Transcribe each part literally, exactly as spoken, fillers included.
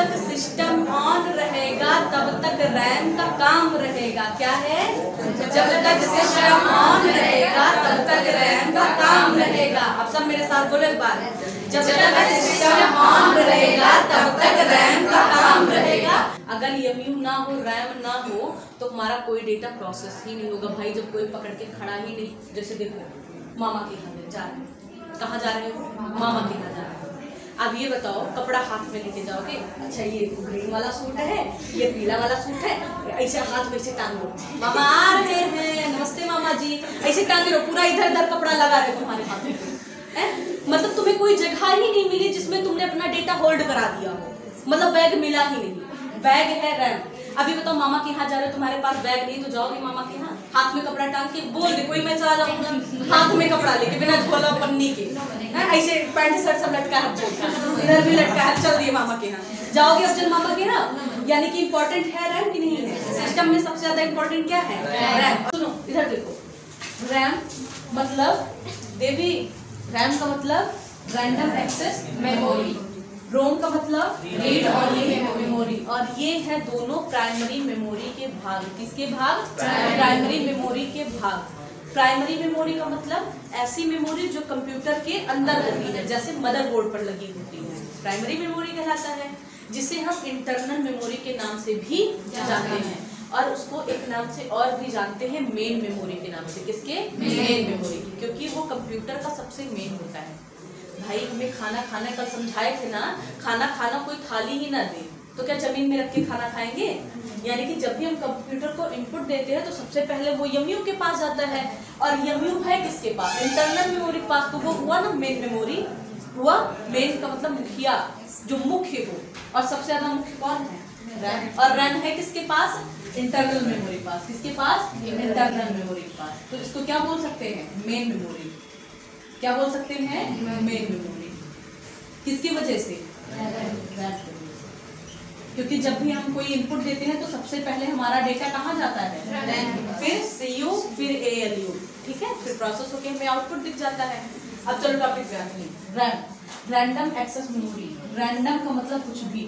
तक system on रहेगा तब तक रैम का काम रहेगा। क्या है? जब तक सिस्टम ऑन रहेगा तब तक रैम का काम रहेगा। अब सब मेरे साथ बोलो एक बार, जब तक सिस्टम ऑन रहेगा तब तक रैम का काम रहेगा। अगर एमयू ना हो, रैम ना हो तो हमारा कोई डेटा प्रोसेस ही नहीं होगा भाई। जब कोई पकड़ के खड़ा ही नहीं, जैसे देखो मामा के यहाँ जा रहे हो, कहाँ जा रहे हो? मामा के यहाँ जा रहे हो। अब ये बताओ, कपड़ा हाथ में लेके जाओगे, अच्छा ये ग्रीन वाला सूट है, ये पीला वाला सूट है, ऐसे हाथ में ऐसे टांग लो, मामा आ रहे हैं, नमस्ते मामा जी, ऐसे टांग लो, पूरा इधर उधर कपड़ा लगा रहे तुम्हारे हाथ में। मतलब तुम्हें कोई जगह ही नहीं मिली जिसमें तुमने अपना डेटा होल्ड करा दिया हो, मतलब बैग मिला ही नहीं। बैग है रैम। अभी बताओ मामा के यहाँ जा रहे हो, तुम्हारे पास बैग नहीं तो जाओगे मामा के यहाँ, हाथ में कपड़ा टांग के, बोल दे कोई मैं चला जाऊंगा हाथ में कपड़ा लेके बिना झोला पन्नी के, ऐसे पैंट शर्ट सब लटका है, इधर भी लटका है, चल दिए मामा के यहाँ। जाओगे अर्जुन मामा के यहाँ, यानी कि इम्पोर्टेंट है रैम की नहीं है? सिस्टम में सबसे ज्यादा इम्पोर्टेंट क्या है? रैम। सुनो इधर देखो, रैम मतलब देवी, रैम का मतलब रैंडम एक्सेस मेमोरी, रोम का मतलब रीड ओनली मेमोरी, और ये है दोनों प्राइमरी मेमोरी के भाग। किसके भाग? प्राइमरी मेमोरी के भाग। प्राइमरी मेमोरी का मतलब ऐसी मेमोरी जो कंप्यूटर के अंदर होती है, जैसे मदरबोर्ड पर लगी होती है, प्राइमरी मेमोरी कहलाता है, जिसे हम इंटरनल मेमोरी के नाम से भी जानते हैं, और उसको एक नाम से और भी जानते हैं, मेन मेमोरी के नाम से। किसके? मेन मेमोरी, क्योंकि वो कंप्यूटर का सबसे मेन होता है। भाई हमें खाना खाना कल समझाए थे ना, खाना खाना कोई थाली ही ना दे तो क्या जमीन में रख के खाना खाएंगे? यानी कि जब भी हम कंप्यूटर को इनपुट देते हैं तो सबसे पहले वो एमयू के पास जाता है, और एमयू है किसके पास? इंटरनल मेमोरी के पास। तो वो हुआ ना मेन मेमोरी, हुआ मेन का मतलब मुखिया, जो मुख्य हो, और सबसे ज्यादा मुख्य कौन है? रैम। और रैम है किसके पास? इंटरनल मेमोरी पास। किसके पास? इंटरनल मेमोरी के पास। तो इसको क्या बोल सकते हैं? Main memory. क्या बोल सकते हैं? Main memory. किसकी वजह से? क्योंकि जब भी हम कोई इनपुट देते हैं तो सबसे पहले हमारा डेटा कहाँ जाता है? फिर सीयू, फिर एएलयू, ठीक है, फिर प्रोसेस होके हमें आउटपुट दिख जाता है। अब चलो टॉपिक पे आते हैं। RAM, random access memory. Random का मतलब कुछ भी,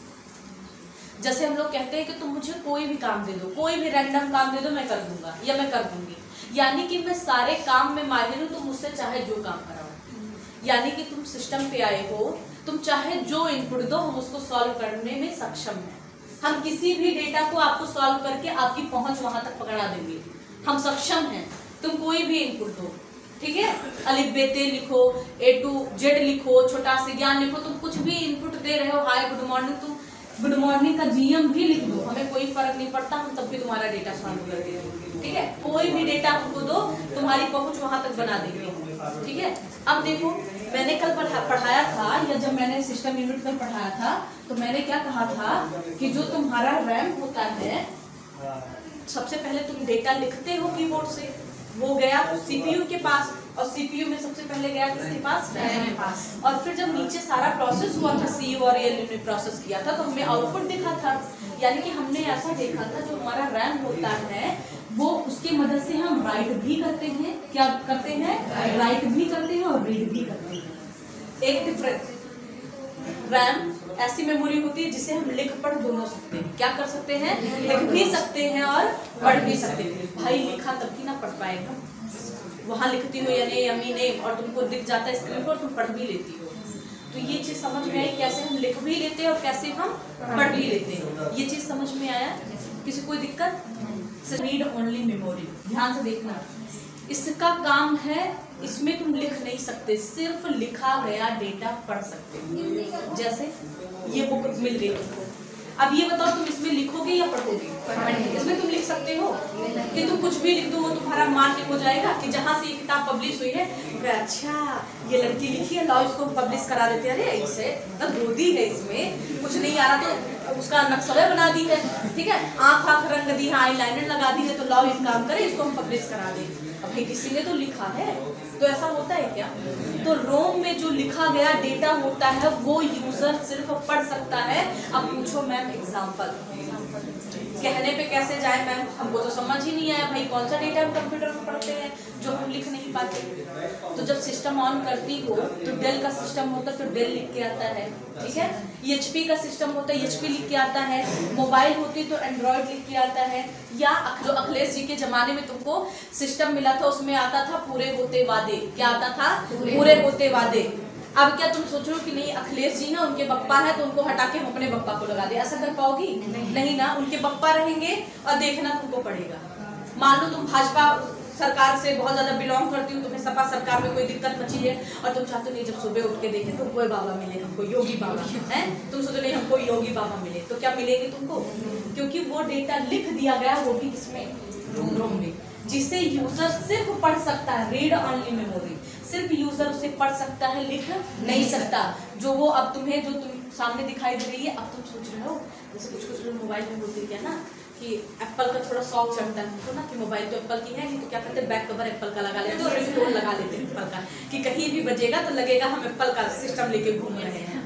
जैसे हम लोग कहते हैं कि तुम मुझे कोई भी काम दे दो, कोई भी रैंडम काम दे दो मैं कर दूंगा या मैं कर दूंगी, यानी कि मैं सारे काम में माहिर हूँ, तुम मुझसे चाहे जो काम कराओ। यानी कि तुम सिस्टम पे आए हो, तुम चाहे जो इनपुट दो हम उसको सॉल्व करने में सक्षम हैं। हम किसी भी डेटा को आपको सॉल्व करके आपकी पहुंच वहां तक पकड़ा देंगे, हम सक्षम हैं। तुम कोई भी इनपुट दो, ठीक है, अलिफ बे ते लिखो, ए टू जेड लिखो, छोटा सा ज्ञान लिखो, तुम कुछ भी इनपुट दे रहे हो, हाय गुड मॉर्निंग, तुम गुड मॉर्निंग का जीएम भी लिख दो, हमें कोई फर्क नहीं पड़ता, हम तब भी तुम्हारा डेटा सॉल्व कर देंगे, ठीक है। कोई भी डेटा हमको दो, तुम्हारी पहुंच वहां तक बना देंगे, ठीक है। अब देखो मैंने कल पढ़ाया था, या जब मैंने सिस्टम यूनिट में पढ़ाया था तो मैंने क्या कहा था कि जो तुम्हारा रैम होता है, सबसे पहले तुम डेटा लिखते हो कीबोर्ड से, वो गया सीपीयू के पास, और सीपीयू में सबसे पहले गया किसके पास? रैम के पास। और फिर जब नीचे सारा प्रोसेस हुआ था, सीयू और एएलयू ने प्रोसेस किया था, तो हमें आउटपुट दिखा था। यानी कि हमने ऐसा देखा था जो हमारा रैम होता है वो, उसकी मदद से हम राइट भी करते हैं, क्या करते हैं? राइट भी करते हैं और रीड भी करते हैं। एक डिफरेंस, रैम ऐसी मेमोरी होती है जिसे हम लिख पढ़ दोनों सकते हैं। क्या कर सकते हैं? लिख भी सकते हैं और पढ़ भी सकते हैं। भाई लिखा तब भी ना पढ़ पाएगा, वहां लिखती हो यानी यमी ने, और तुमको दिख जाता है स्क्रीन पर, तुम पढ़ भी लेती हो। तो ये चीज समझ में आई, कैसे हम लिख भी लेते हैं और कैसे हम पढ़ भी लेते हैं, ये चीज समझ में आया? किसी कोई दिक्कत? रीड ओनली मेमोरी, ध्यान से देखना, इसका काम है, इसमें तुम लिख नहीं सकते, सिर्फ लिखा गया डेटा पढ़ सकते हो। जैसे ये बुक मिल गई तुमको, अब ये बताओ तुम इसमें लिखोगे या पढ़ोगे? इसमें तुम लिख सकते हो कि तुम कुछ भी लिख दो, वो तुम्हारा मान्य हो जाएगा कि जहाँ से ये किताब पब्लिश हुई है, अच्छा ये लड़की लिखी है, लाओ इसको पब्लिश करा देते हैं। अरे ऐसे मतलब गोदी है, इसमें कुछ नहीं आ रहा तो उसका नक्शा बना दी है, ठीक है, आँख आँख रंग दी है, आई लाइनर लगा दी है, तो लाओ एक काम करे इसको हम पब्लिश करा दें। अभी किसी ने तो लिखा है, तो ऐसा होता है क्या? तो रोम में जो लिखा गया डेटा होता है वो यूजर सिर्फ पढ़ सकता है। अब पूछो मैं मैम एग्जाम्पल। कहने पे कैसे जाए मैम, हमको तो समझ ही नहीं आया भाई, कौन सा डेटा हम कंप्यूटर में पढ़ते हैं जो हम लिख नहीं पाते। तो जब सिस्टम ऑन करती हो तो डेल का सिस्टम होता है तो डेल लिख के आता है, ठीक है। एचपी का सिस्टम होता है एचपी लिख के आता है। मोबाइल होती तो एंड्रॉयड लिख के आता है। या जो अखिलेश जी के जमाने में तुमको सिस्टम मिला था उसमें आता था पूरे होते वादे। क्या आता था? पूरे होते वादे। अब क्या तुम सोच रहे हो कि नहीं अखिलेश जी हैं, उनके बप्पा है तो उनको हटा के हम अपने बप्पा को लगा दे, ऐसा कर पाओगी? नहीं, नहीं ना, उनके बप्पा रहेंगे और देखना तुमको पड़ेगा। मान लो तुम भाजपा सरकार से बहुत ज्यादा बिलोंग करती हो, तुम्हें सपा सरकार में कोई दिक्कत बची है और तुम चाहते हो नहीं जब सुबह उठ के देखे तो कोई बाबा मिले हमको, योगी बाबा है, तुम सोचो नहीं हमको योगी बाबा मिले, तो क्या मिलेंगे तुमको? क्योंकि वो डेटा लिख दिया गया, वो भी किसमें? रोम में, जिसे यूजर सिर्फ पढ़ सकता है। रीड ऑनली मेमोरी, सिर्फ यूजर उसे पढ़ सकता है, लिख नहीं सकता। जो वो अब तुम्हें जो तुम सामने दिखाई दे रही है, अब तुम सोच रहे हो जैसे कुछ कुछ लोग मोबाइल में बोलते क्या ना कि एप्पल का थोड़ा शौक चढ़ता है तो ना कि मोबाइल तो एप्पल की है नहीं तो क्या करते बैक कवर एप्पल का लगा लेते और रिंगटोन लगा लेते एप्पल का कि कहीं भी बजेगा तो लगेगा हम एप्पल का सिस्टम लेके घूम रहे हैं,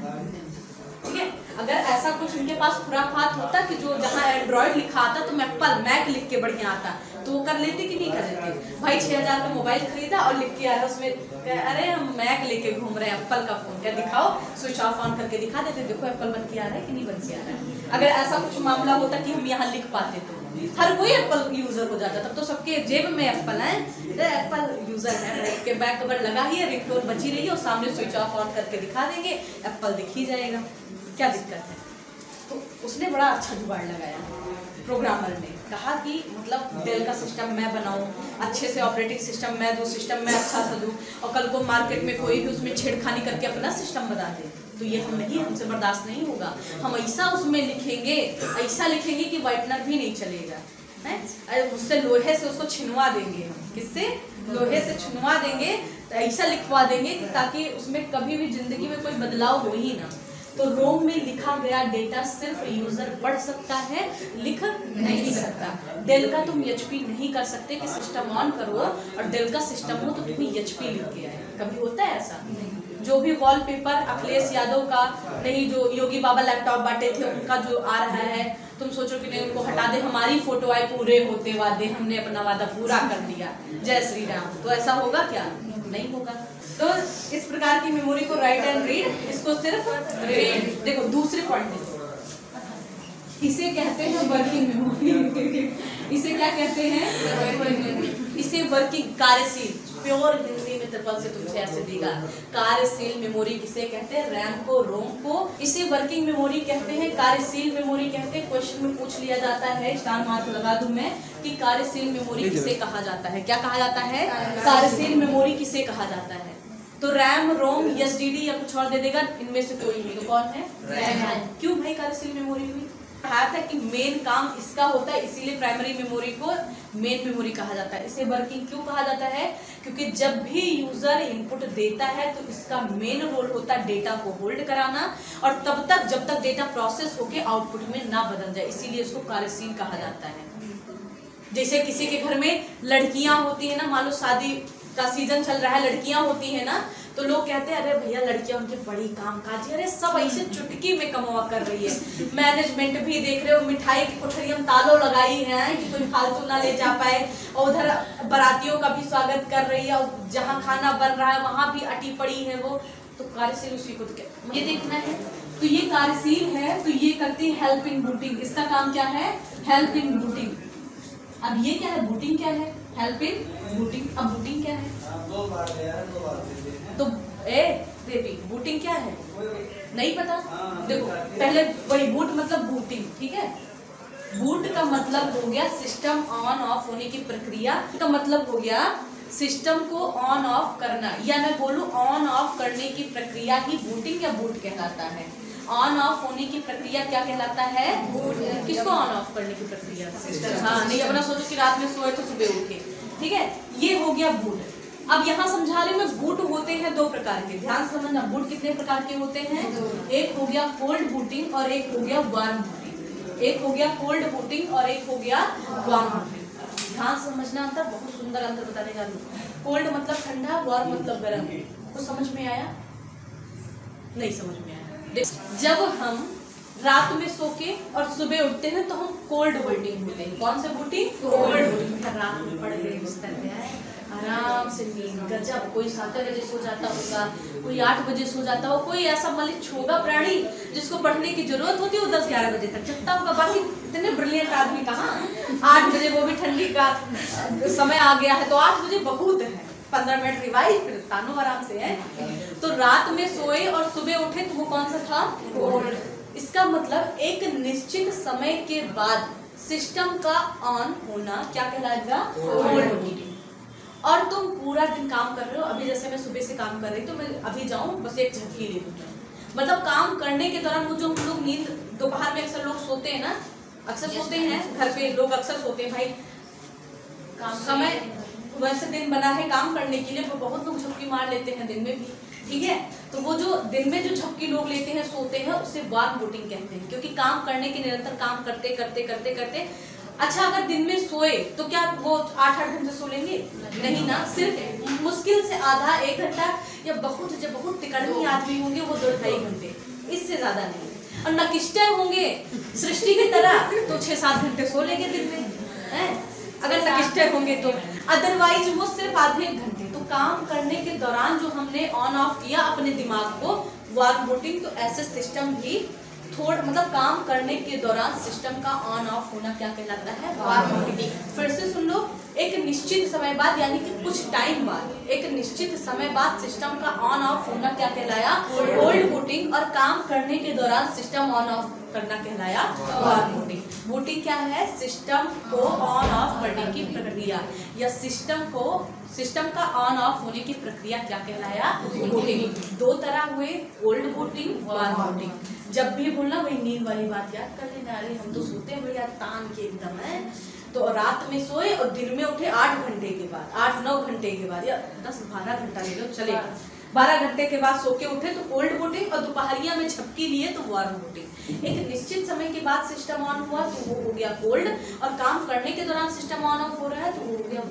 ठीक है। अगर ऐसा कुछ उनके पास खुराफात होता कि जो जहाँ एंड्रॉयड लिखा आता तो एप्पल मैक लिख के बढ़िया आता तो वो कर लेते कि नहीं कर लेते? भाई छह हजार का मोबाइल खरीदा और लिख के आ रहा उसमें अरे हम मैक लेके घूम रहे हैं एप्पल का फोन, क्या दिखाओ, स्विच ऑफ ऑन करके दिखा देते, देखो एप्पल बन के आ रहा है कि नहीं बन के आ रहा है। अगर ऐसा कुछ मामला होता कि हम यहाँ लिख पाते तो हर कोई एप्पल यूजर हो जाता, तब तो सबके जेब में एप्पल है, एप्पल यूजर है, के बैक कवर लगा ही है, रिंगटोन बची रही है और सामने स्विच ऑफ ऑन करके दिखा देंगे एप्पल दिख ही जाएगा, क्या दिक्कत है? तो उसने बड़ा अच्छा जुगाड़ लगाया, प्रोग्रामर ने कहा कि मतलब डेल का सिस्टम मैं बनाऊं, अच्छे से ऑपरेटिंग सिस्टम मैं दूं, सिस्टम मैं अच्छा सा दूं और कल को मार्केट में कोई भी उसमें छेड़खानी करके अपना सिस्टम बना दे तो ये हम नहीं, हमसे बर्दाश्त नहीं होगा। हम ऐसा उसमें लिखेंगे, ऐसा लिखेंगे कि वाइटनर भी नहीं चलेगा, है उससे लोहे से उसको छिनवा देंगे हम, किससे? लोहे से छिनवा देंगे, तो ऐसा लिखवा देंगे ताकि उसमें कभी भी जिंदगी में कोई बदलाव हो ही ना। तो रोम में लिखा गया डेटा सिर्फ यूजर पढ़ सकता है, लिख नहीं सकता। डेल का तुम एचपी नहीं कर सकते कि सिस्टम ऑन करो और डेल का सिस्टम हो तो तुम्हें एचपी लिख के आए, कभी होता है ऐसा? जो भी वॉलपेपर अखिलेश यादव का नहीं, जो योगी बाबा लैपटॉप बांटे थे उनका जो आ रहा है, तुम सोचो कि नहीं उनको हटा दे, हमारी फोटो आए पूरे होते वादे, हमने अपना वादा पूरा कर दिया, जय श्री राम, तो ऐसा होगा क्या? नहीं होगा। तो इस प्रकार की मेमोरी को राइट एंड रीड, इसको सिर्फ रीड। देखो दूसरे पॉइंट देखो, इसे कहते हैं वर्किंग मेमोरी। इसे क्या कहते हैं? इसे वर्किंग कार्यशील, प्योर हिंदी में ट्रिपल से तुमसे ऐसे देगा, कार्यशील मेमोरी किसे कहते हैं? रैम को, रोम को। इसे वर्किंग मेमोरी कहते हैं, कार्यशील मेमोरी कहते हैं। क्वेश्चन में पूछ लिया जाता है, स्टार मार्क लगा दूं मैं कि कार्यशील मेमोरी किसे कहा जाता है? क्या कहा जाता है? कार्यशील मेमोरी किसे कहा जाता है? तो रैम, रोम, एसडीडी या कुछ और दे देगा, इनमें से कोई नहीं, तो कौन है? रैम। क्यों भाई कार्यशील मेमोरी हुई? कहा था कि मेन काम इसका होता है, इसीलिए प्राइमरी मेमोरी को मेन मेमोरी कहा जाता है। इसे वर्किंग क्यों कहा जाता है? क्योंकि जब भी यूजर इनपुट देता है तो इसका मेन रोल होता है डेटा को होल्ड कराना और तब तक जब तक डेटा प्रोसेस होके आउटपुट में ना बदल जाए, इसीलिए इसको कार्यशील कहा जाता है। जैसे किसी के घर में लड़कियां होती है ना, मान लो शादी का सीजन चल रहा है, लड़कियां होती है ना, तो लोग कहते हैं अरे भैया लड़कियां उनके बड़ी कामकाजी, अरे सब ऐसे चुटकी में कमावा कर रही है, मैनेजमेंट भी देख रहे हो, मिठाई की कोठरी हम तालों लगाई है कि कोई फालतू ना ले जा पाए, और उधर बारातियों का भी स्वागत कर रही है और जहाँ खाना बन रहा है वहां भी अटी पड़ी है वो, तो कार्यशील उसी को तो ये देखना है। तो ये कार्यशील है, तो ये करती है हेल्प इन बूटिंग। इसका काम क्या है? Help in booting. अब ये क्या है? बूटिंग क्या है? Help in booting. अब बूटिंग क्या है? तो ए बेबी बूटिंग क्या है? नहीं पता? देखो पहले वही बूट मतलब बूटिंग, ठीक है। बूट का मतलब हो गया सिस्टम ऑन ऑफ होने की प्रक्रिया का मतलब हो गया सिस्टम को ऑन ऑफ करना, या मैं बोलूं ऑन ऑफ करने की प्रक्रिया ही बूटिंग या बूट कहलाता है। ऑन ऑफ होने की प्रक्रिया क्या कहलाता है? बूट। किसको ऑन ऑफ करने की प्रक्रिया? हाँ, नहीं अपना सोचो कि रात में सोए तो सुबह उठे, ठीक है, ये हो गया बूट। अब यहाँ समझा रही मैं, बूट होते हैं दो प्रकार के, ध्यान से समझना। बूट कितने प्रकार के होते हैं? एक हो गया कोल्ड बूटिंग और एक हो गया वार्म बूटिंग। एक हो गया कोल्ड बूटिंग और एक हो गया वार्म बूटिंग। ध्यान समझना, अंतर बहुत सुंदर अंतर बताने जा रही हूँ। कोल्ड मतलब ठंडा, वार्म मतलब गर्म। तो समझ में आया? नहीं समझ में आया। जब हम रात में सो के और सुबह उठते हैं तो हम कोल्ड बूटिंग बोलते हैं। कौन सा बूटिंग? Cold booting. रात में पड़ गए बिस्तर पे, आराम से नींद गजब। कोई सात बजे सो जाता होगा, कोई आठ बजे सो जाता हो, कोई ऐसा मलिच्छ होगा प्राणी जिसको पढ़ने की जरूरत होती है वो दस ग्यारह बजे तक जगता होगा। बाकी इतने ब्रिलियंट आदमी कहाँ, आठ बजे वो भी ठंडी का समय आ गया है तो आठ बजे बहुत है, पंद्रह मिनट रिवाइज फिर तानो आराम से है। तो रात में सोए और सुबह उठे तो वो कौन सा था? कोल्ड। इसका मतलब एक निश्चित समय के बाद सिस्टम का ऑन होना क्या कहलाएगा? Cold booting. और तुम पूरा दिन काम कर रहे हो, अभी जैसे मैं सुबह से काम कर रही तो मैं अभी जाऊं बस एक झपकी ले लूँ, मतलब काम करने के दौरान वो जो हम लोग नींद दोपहर में अक्सर लोग सोते हैं ना, अक्सर सोते हैं घर पे लोग अक्सर सोते हैं भाई, काम समय वैसे दिन बना है काम करने के लिए, वो बहुत लोग झपकी मार लेते हैं दिन में भी, ठीक है। तो वो जो दिन में जो झपकी लोग लेते हैं सोते हैं उसे वार्म बूटिंग कहते हैं, क्योंकि काम करने के निरंतर काम करते करते करते करते अच्छा अगर दिन में सोए तो क्या वो आठ आठ घंटे सो लेंगे? नहीं ना, सिर्फ मुश्किल से आधा एक घंटा, या बहुत जब बहुत तिकड़मी आदमी होंगे वो दो ढाई घंटे, इससे ज्यादा नहीं। और नकिष्टे होंगे सृष्टि की तरह तो छह सात घंटे सो लेंगे दिन में, है अगर नकिष्टे होंगे तो, अदरवाइज वो सिर्फ आधे एक घंटे। तो काम करने के दौरान जो हमने ऑन ऑफ किया अपने दिमाग को वार्म बूटिंग, तो ऐसे सिस्टम भी थोड़ा मतलब काम करने के दौरान सिस्टम का ऑन ऑफ होना क्या कहलाता है? Warm booting. फिर से सुन लो, एक निश्चित समय बाद यानी कि कुछ टाइम बाद, एक निश्चित समय बाद सिस्टम का ऑन ऑफ होना क्या कहलाया? Cold booting. और काम करने के दौरान सिस्टम ऑन ऑफ करना कहलाया वार्म बूटिंग। बूटिंग क्या है? सिस्टम को ऑन ऑफ करने की प्रक्रिया, या सिस्टम को सिस्टम का ऑन ऑफ होने की प्रक्रिया क्या कहलाया? बूटिंग। दो तरह हुए, कोल्ड बूटिंग, वार्म बूटिंग। जब भी बोलना वही नींद वाली बात याद कर लेना, अरे हम तो सोते हैं भैया तान के एकदम है, तो रात में सोए और दिन में उठे आठ घंटे के बाद, आठ नौ घंटे के बाद, या दस बारह घंटा ले लो चलेगा, बारह घंटे के बाद सो के उठे तो कोल्ड बूटिंग, और दोपहरिया में झपकी लिए तो वार्म बूटिंग। एक निश्चित समय के बाद सिस्टम ऑन हुआ तो वो हो गया कोल्ड, और काम करने के दौरान सिस्टम ऑन ऑफ हो रहा है तो वो हो गया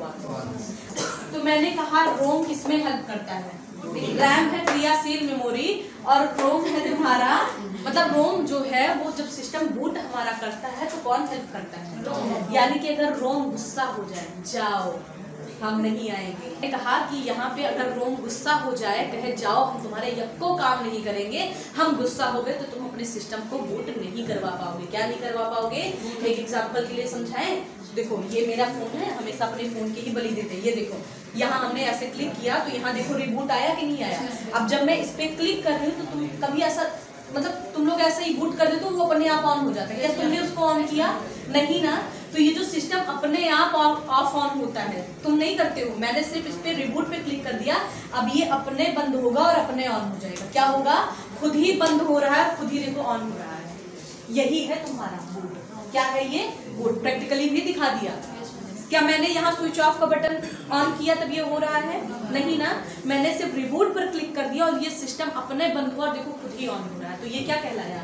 वार्म। तो मैंने कहा रोम किसमें हेल्प करता है? रैम है क्रियाशील मेमोरी, और रोम है तुम्हारा, मतलब रोम जो है वो जब सिस्टम बूट हमारा करता है तो कौन हेल्प करता है? यानी कि अगर रोम गुस्सा हो जाए, जाओ हम नहीं आएंगे, मैंने कहा कि यहाँ पे अगर रोम गुस्सा हो जाए, कहे जाओ हम तुम्हारे यक्को काम नहीं करेंगे, हम गुस्सा हो गए तो तुम अपने सिस्टम को बूट नहीं करवा पाओगे। क्या नहीं करवा पाओगे? एक एग्जांपल के लिए समझाएं, देखो ये मेरा फोन है, हमेशा अपने फोन की ही बलि देते हैं। ये देखो यहाँ हमने ऐसे क्लिक किया तो यहाँ देखो रिबूट आया कि नहीं आया। अब जब मैं इस पे क्लिक कर रही हूँ तो तुम कभी ऐसा मतलब तुम लोग ऐसे ही बूट कर देते हो वो अपने आप ऑन हो जाता है, या तुमने उसको ऑन किया नहीं ना। तो ये जो सिस्टम अपने आप ऑफ ऑन होता है तुम नहीं करते हो, मैंने सिर्फ इस पे रिबूट पे क्लिक कर दिया, अब ये अपने बंद होगा और अपने ऑन हो जाएगा। क्या होगा? खुद ही बंद हो रहा है, खुद ही देखो ऑन हो रहा है। यही है तुम्हारा बूट। क्या है ये? बूट। प्रैक्टिकली भी दिखा दिया। क्या मैंने यहाँ स्विच ऑफ का बटन ऑन किया तब ये हो रहा है? नहीं ना, मैंने सिर्फ रिबूट पर क्लिक कर दिया और ये सिस्टम अपने बंद हुआ और देखो खुद ही ऑन हो रहा है। तो ये क्या कहलाया?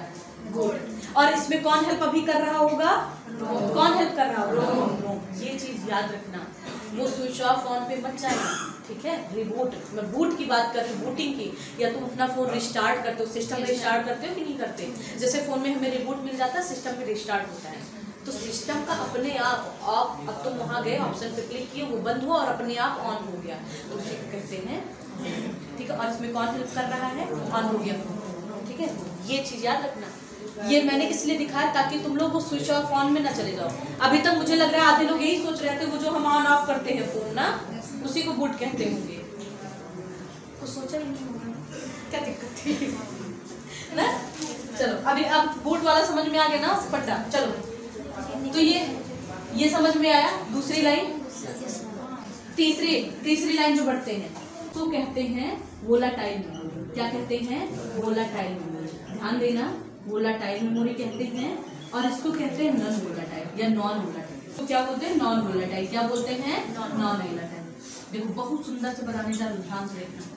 बूट। और इसमें कौन हेल्प अभी कर रहा होगा? कौन हेल्प कर रहा होगा? ये चीज याद रखना, वो स्विच ऑफ ऑन पे मत जाना, ठीक है। रिबूट, मैं बूट की बात कर रही हूँ, बूटिंग की। या तुम अपना फोन रिस्टार्ट करते हो, सिस्टम रिस्टार्ट करते हो कि नहीं करते? जैसे फोन में हमें रिबूट मिल जाता है, सिस्टम में रिस्टार्ट होता है, तो सिस्टम का अपने आप आप अब तुम वहाँ गए ऑप्शन पे क्लिक किए, वो बंद हुआ और अपने आप ऑन हो गया, तो उसे कहते हैं, ठीक है। और इसमें कौन हेल्प कर रहा है? ऑन हो गया फोन, ठीक है। ये चीज याद रखना। ये मैंने इसलिए दिखाया ताकि तुम लोग वो स्विच ऑफ ऑन में ना चले जाओ। अभी तक मुझे लग रहा है आधे लोग यही सोच रहे थे वो जो हम ऑन ऑफ करते हैं फोन ना, उसी को बूट कहते होंगे। कुछ सोचा ही नहीं होगा, क्या दिक्कत थी ना। चलो अभी अब बूट वाला समझ में आ गया ना फट्टा। चलो तो ये ये समझ में आया। दूसरी लाइन, तीसरी तीसरी लाइन जो बढ़ते हैं तो कहते हैं वोलाटाइल मेमोरी। क्या कहते हैं? Volatile memory. ध्यान देना, वोलाटाइल मेमोरी कहते हैं, और इसको कहते हैं नॉन वोलाटाइल या नॉन वोलाटाइल। तो क्या बोलते हैं? Non volatile. क्या बोलते हैं? Non volatile. देखो बहुत सुंदर से बनाने का ध्यान से देखना।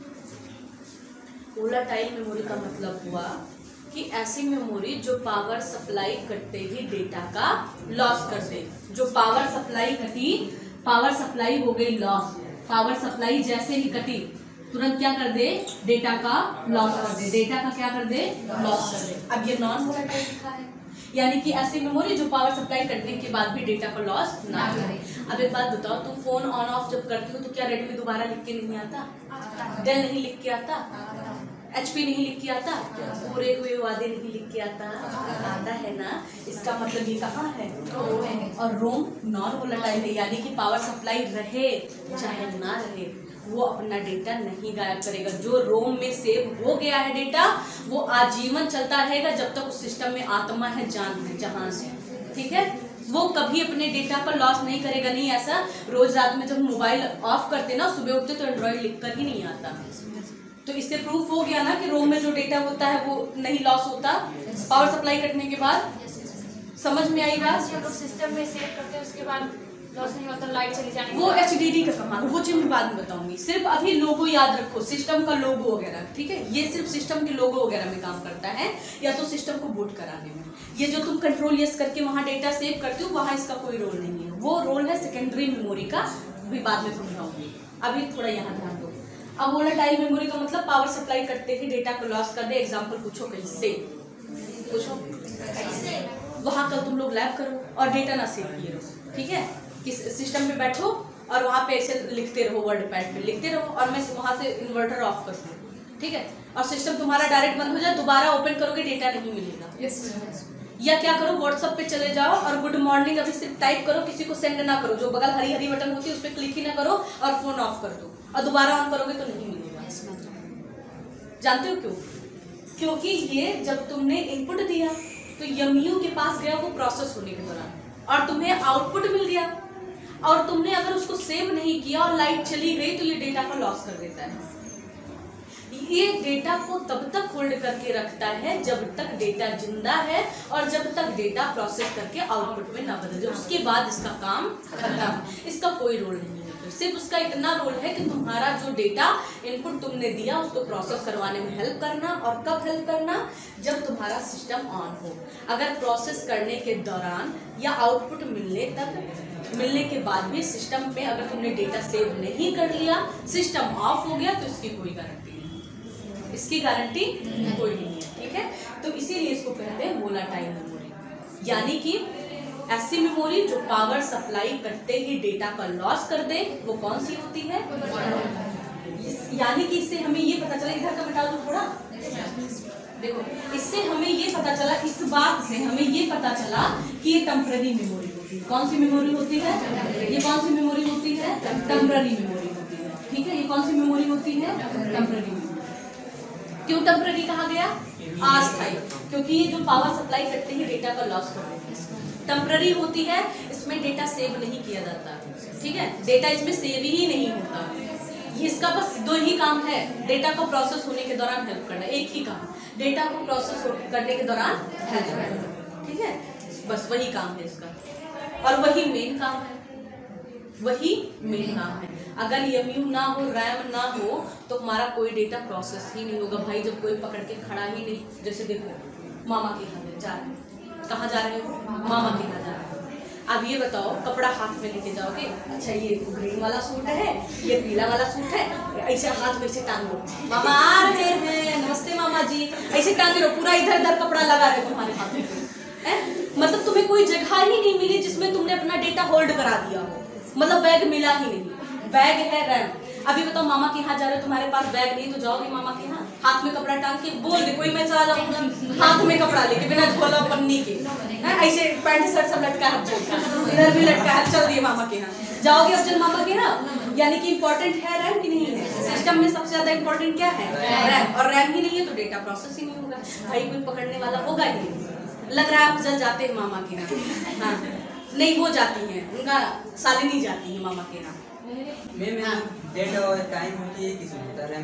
वोलाटाइल मेमोरी का मतलब हुआ कि ऐसी मेमोरी जो पावर सप्लाई करते ही डेटा का लॉस कर दे। जो पावर सप्लाई कटी, पावर सप्लाई हो गई लॉस, पावर सप्लाई जैसे ही कटी तुरंत क्या कर दे, डेटा का लॉस कर दे, डेटा का क्या कर दे, लॉस कर दे। अब ये नॉन वोलेटाइल लिखा है, यानी कि ऐसी मेमोरी जो पावर सप्लाई करने के बाद भी डेटा को लॉस ना करे। अब एक बात बताओ, तुम फोन ऑन ऑफ जब करती हो तो क्या रेडमी दोबारा लिख के नहीं आता, डेल नहीं लिख के आता, एचपी नहीं लिख के आता, पूरे हुए वादे नहीं लिख के आता, आता है ना। इसका मतलब ये कहाँ है, और रोम नॉन वोलेटाइल है, यानी कि पावर सप्लाई रहे चाहे ना रहे वो अपना डेटा नहीं गायब करेगा। जो रोम में सेव हो गया है डेटा वो आजीवन चलता रहेगा जब तक उस सिस्टम में आत्मा है, जान है, जहां से, ठीक है। वो कभी अपने डेटा को लॉस नहीं करेगा। नहीं ऐसा रोज रात में जब मोबाइल ऑफ करते ना, सुबह उठते तो एंड्रॉइड लिख कर ही नहीं आता। तो इससे प्रूफ हो गया ना कि रोम में जो डेटा होता है वो नहीं लॉस होता पावर सप्लाई कटने के बाद। समझ में आई बात? सिस्टम में सेव करते हैं उसके बाद लॉस नहीं होता, लाइट चली जाने वो एच डी डी का कमाल, वो चीज मैं बाद में बताऊंगी। सिर्फ अभी लोगो याद रखो, सिस्टम का लोगो वगैरह, ठीक है। ये सिर्फ सिस्टम के लोगो वगैरह में काम करता है, या तो सिस्टम को बूट कराने में। ये जो तुम कंट्रोल यस करके वहाँ डेटा सेव करते हो, वहाँ इसका कोई रोल नहीं है। वो रोल है सेकेंडरी मेमोरी का, भी बाद में समझाऊंगी। अभी थोड़ा यहाँ ध्यान दो। अब वोलेटाइल मेमोरी का मतलब पावर सप्लाई करते ही डेटा को लॉस कर दे। एग्जाम्पल पूछो कैसे, पूछो वहाँ कल तुम लोग लैब करो और डेटा ना सेव किए रहो, ठीक है। किस सिस्टम पे बैठो और वहाँ पे ऐसे लिखते रहो, वर्ड पैड पे लिखते रहो, और मैं वहाँ से इन्वर्टर ऑफ कर दूँ, ठीक है। और सिस्टम तुम्हारा डायरेक्ट बंद हो जाए, दोबारा ओपन करोगे डेटा नहीं मिलेगा। yes. या क्या करो, व्हाट्सएप पे चले जाओ और गुड मॉर्निंग अभी सिर्फ टाइप करो, किसी को सेंड ना करो, जो बगल हरी हरी बटन होती है उस पर क्लिक ही ना करो, और फोन ऑफ कर दो, और दोबारा ऑन करोगे तो नहीं मिलेगा। yes. जानते हो क्यों? क्योंकि ये जब तुमने इनपुट दिया तो यमयू के पास गया वो प्रोसेस होने के दौरान, और तुम्हें आउटपुट मिल गया, और तुमने अगर उसको सेव नहीं किया और लाइट चली गई तो ये डेटा को लॉस कर देता है। ये डेटा को तब तक होल्ड करके रखता है जब तक डेटा जिंदा है, और जब तक डेटा प्रोसेस करके आउटपुट में ना बदल जाए, उसके बाद इसका काम खत्म। इसका कोई रोल नहीं है, सिर्फ उसका इतना रोल है कि तुम्हारा जो डेटा इनपुट तुमने दिया उसको प्रोसेस करवाने में हेल्प करना। और कब हेल्प करना? जब तुम्हारा सिस्टम ऑन हो। अगर प्रोसेस करने के दौरान या आउटपुट मिलने तक मिलने के बाद भी सिस्टम पे अगर तुमने डेटा सेव नहीं कर लिया, सिस्टम ऑफ हो गया, तो इसकी कोई गारंटी नहीं, इसकी गारंटी कोई नहीं है, ठीक है। तो इसीलिए इसको कहते हैं वोलेटाइल मेमोरी, यानी कि ऐसी मेमोरी जो पावर सप्लाई करते ही डेटा का लॉस कर दे, वो कौन सी होती है? यानी कि इससे हमें ये पता चला, इधर का मिटा दो थोड़ा, देखो इससे हमें ये पता चला, इस बात से हमें ये पता चला कि ये टेम्पररी मेमोरी होती है। कौन सी मेमोरी होती है? ये कौन सी मेमोरी होती है? टेम्पररी मेमोरी होती है, ठीक है। ये कौन सी मेमोरी होती है? Temporary memory. क्यों टेम्पररी कहा गया? अस्थायी, क्योंकि ये जो पावर सप्लाई करते ही डेटा का लॉस कर देते हैं। टेम्पररी होती है, इसमें डेटा सेव नहीं किया जाता, ठीक है। डेटा इसमें सेव ही नहीं होता। इसका बस दो ही काम है, डेटा को प्रोसेस होने के दौरान हेल्प करना, एक ही काम, डेटा को प्रोसेस करने के दौरान हेल्प करना, ठीक है। बस वही काम है इसका, और वही मेन काम है, वही मेन काम है। अगर यमयू ना हो, रैम ना हो, तो हमारा कोई डेटा प्रोसेस ही नहीं होगा भाई। जब कोई पकड़ के खड़ा ही नहीं, जैसे देखो मामा के यहाँ जा रहे हैं, कहाँ जा रहे हो? मामा के यहाँ जा रहे हो। अब ये बताओ, कपड़ा हाथ में लेके जाओगे, अच्छा ये ग्रीन वाला सूट है, ये पीला वाला सूट है, ऐसे हाथ में ऐसे टांग लो, मामा आ रहे हैं, नमस्ते मामा जी, ऐसे टांग लो, पूरा इधर इधर कपड़ा लगा रहे तुम्हारे हाथ में, है? मतलब तुम्हें कोई जगह ही नहीं मिली जिसमें तुमने अपना डेटा होल्ड करा दिया हो, मतलब बैग मिला ही नहीं। बैग है रैम। अभी बताओ मामा के यहाँ जा रहे हो, तुम्हारे पास बैग नहीं, तो जाओगे मामा के यहाँ, हाथ में कपड़ा टांग के, बोल दे कोई मैं चला जाऊंगा हाथ में कपड़ा लेके, बिना झोला पन्नी के, ऐसे पैंट शर्ट सब लटका है, इधर भी लटका है, चल दिए मामा के यहाँ, जाओगे अब चल मामा के यहाँ। यानी कि इम्पोर्टेंट है रैम की नहीं है? सिस्टम में सबसे ज्यादा इम्पोर्टेंट क्या है? रैम। और रैम ही नहीं है तो डेटा प्रोसेस ही नहीं होगा भाई, कोई पकड़ने वाला होगा ही नहीं। लग रहा है आप जल जाते हैं मामा के यहाँ? हाँ नहीं, वो जाती हैं, उनका सालिनी जाती है मामा के यहाँ। मैम हाँ। डेट और टाइम होती है किस होता है?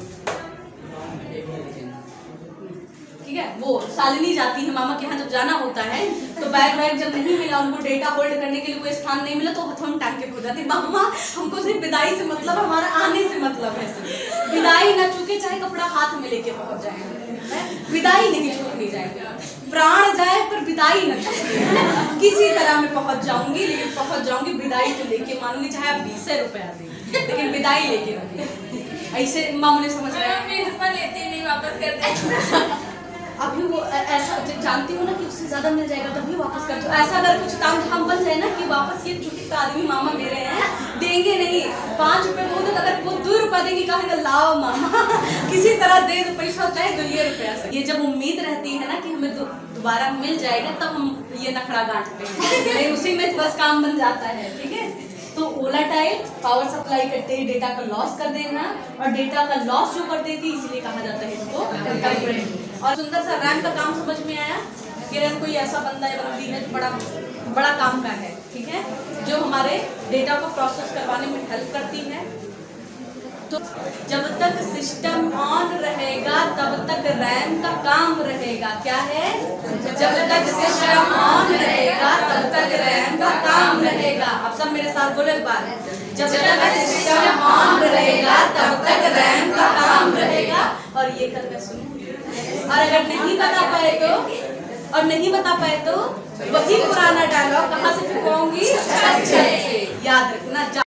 ठीक है, वो सालिनी जाती है मामा के यहाँ जब जाना होता है, तो बैग वैग जब नहीं मिला, उनको डेटा होल्ड करने के लिए कोई स्थान नहीं मिला, तो हम टांग के खो जाते, मामा हमको सिर्फ विदाई से मतलब, हमारा आने से मतलब है, विदाई ना चूके, चाहे कपड़ा हाथ में लेके पहुंच जाए, विदाई नहीं छोड़नी जाएगी, प्राण जाए पर विदाई न छोड़नी, किसी तरह मैं पहुंच जाऊंगी, लेकिन पहुंच जाऊंगी, विदाई तो लेके मानूंगी, चाहे आप बीस रुपया दें, लेकिन विदाई लेके रहूंगी। ऐसे मामूली समझ रहे हैं। बीस रुपए लेते नहीं वापस करते। अभी वो ऐसा जानती हो ना कि उससे ज्यादा मिल जाएगा तभी वापस कर दो। ऐसा अगर कुछ काम धाम बन जाए ना कि वापस ये चुकी आदमी मामा मेरे हैं देंगे नहीं, पाँच रुपए दो तो अगर वो दो रुपया देंगे कहेंगे लाओ मामा किसी तरह दे दो पैसा चाहे दो ये रुपया से। ये जब उम्मीद रहती है ना कि हमें दोबारा मिल जाएगा तब हम ये नखड़ा गांठते हैं, नहीं उसी में बस काम बन जाता है। ठीक है, तो वोलेटाइल पावर सप्लाई करते ही डेटा का लॉस कर देना, और डेटा का लॉस जो कर देती है इसलिए कहा जाता है इसको टेम्परेरी। और सुंदर सा रैम का काम समझ में आया कि रैम कोई ऐसा बंदा है बंदी है बड़ा बड़ा काम का है, ठीक है, जो हमारे डेटा को प्रोसेस करवाने में हेल्प करती है। तो जब तक सिस्टम ऑन रहेगा तब तक रैम का काम रहेगा। क्या है? जब तक सिस्टम ऑन रहेगा तब तक रैम का काम रहेगा। अब सब मेरे साथ बोले एक बार, जब तक सिस्टम ऑन रहेगा तब तक रैम का काम रहेगा। और ये कल मैं सुनूं, और अगर नहीं बता पाए तो और नहीं बता पाए तो वही पुराना डायलॉग कहाँ से फुकवाऊंगी? याद रखना।